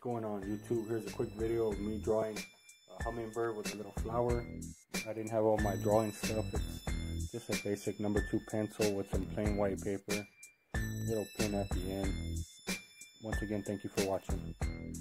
going on YouTube? Here's a quick video of me drawing a hummingbird with a little flower. I didn't have all my drawing stuff. It's just a basic number 2 pencil with some plain white paper, little pin at the end. Once again, thank you for watching.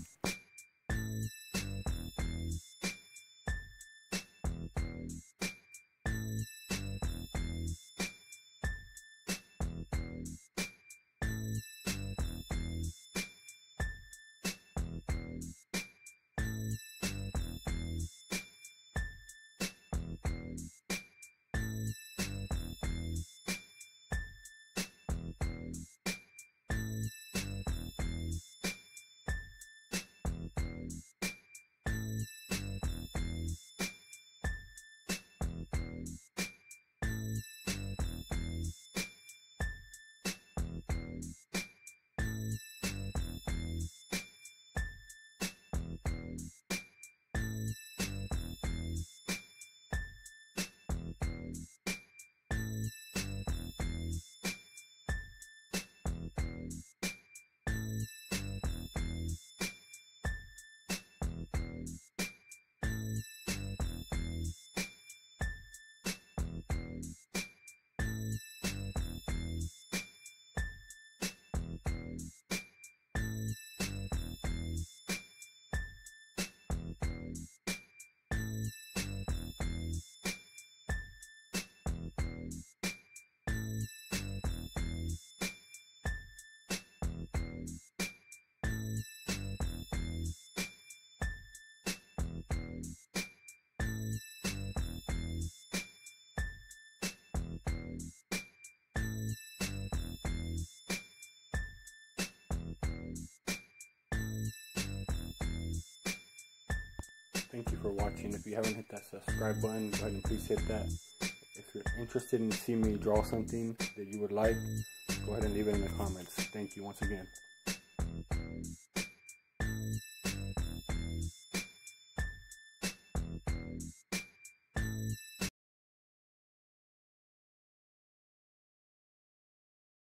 Thank you for watching. If you haven't hit that subscribe button, go ahead and please hit that. If you're interested in seeing me draw something that you would like, go ahead and leave it in the comments. Thank you once again.